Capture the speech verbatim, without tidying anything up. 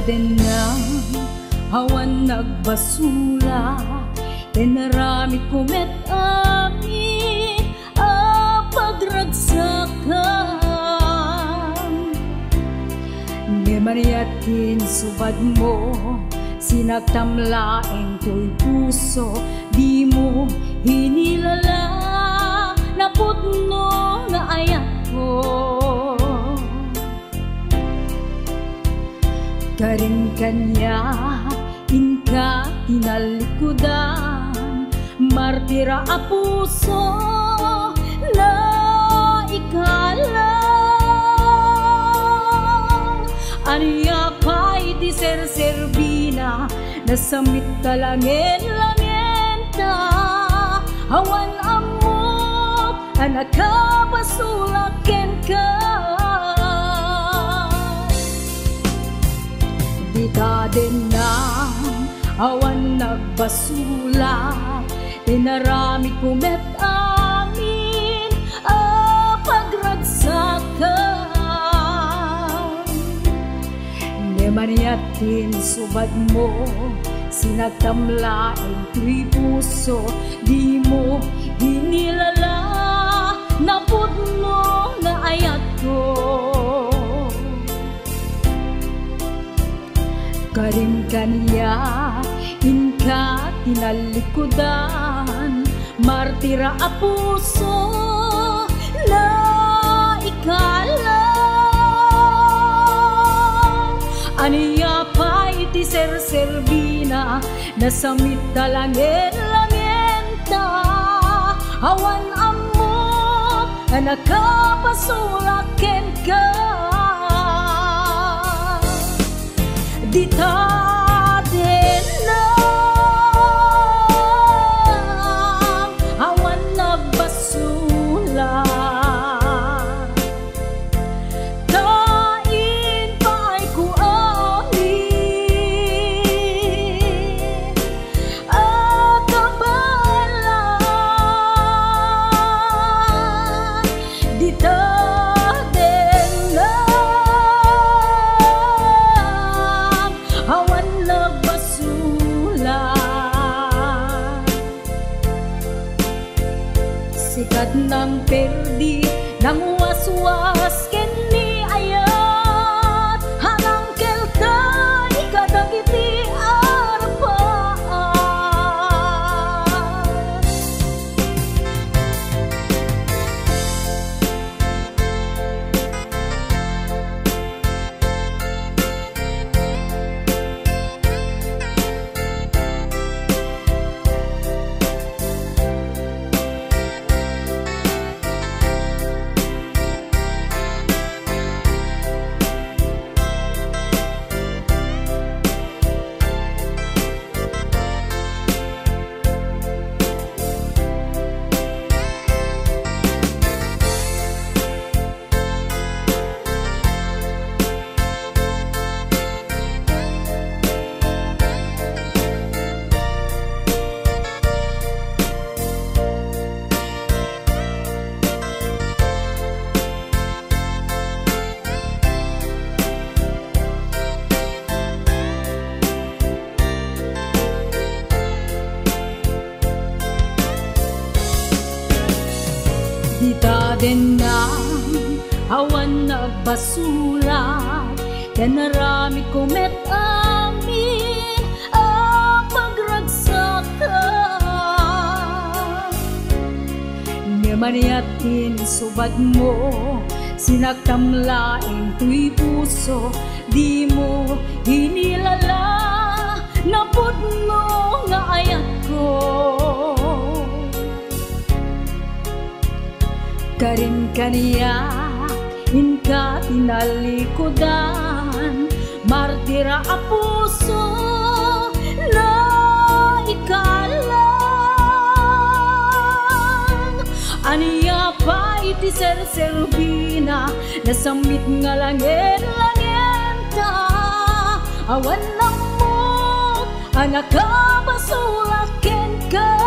din na awan nagbasula, tinaramit ko met amin a pagragsakan. Ni mariatin subad mo, sinagtamlaeng ko'y puso, di mo hinilala na putno na ayat ko. Karin kanya inka tinalikudan, martira a puso na ikalang. Aniya pa'y di ser-serbina, nasamit talangin-langenta, awan amot anakapasulaken ka. Dita din na awan nagbasula, tinaramit ko met amin a pagragsakan. Ni mariatin subad mo, sinagtamlaeng ko'y puso, di mo hinilala na putno na ayat ko. Karin kanya inka tinalikudan, martira a puso na ikalang. Aniya pa'y ti ser-serbina, nasamit talangin-langenta, awan amot anakapasulaken ka. Dita din na awan nagbasula, kain pa'y kuamin at kabalan. Dita sikat ng perdi, nang waswas ken ni ayat, hanang kelta ikadagiti arpaan. Dita din na awan nagbasula, tinaramit ko met amin a pagragsakan. Ni mariatin subad mo, sinagtamlaeng ko'y puso, di mo hinilala na putno na ayat ko. Karin kanya inka tinalikudan, martira a puso na ikalang. Aniya pa'y ti ser-serbina, nasamit nga langin-langenta, awan amot anakapasulaken ka.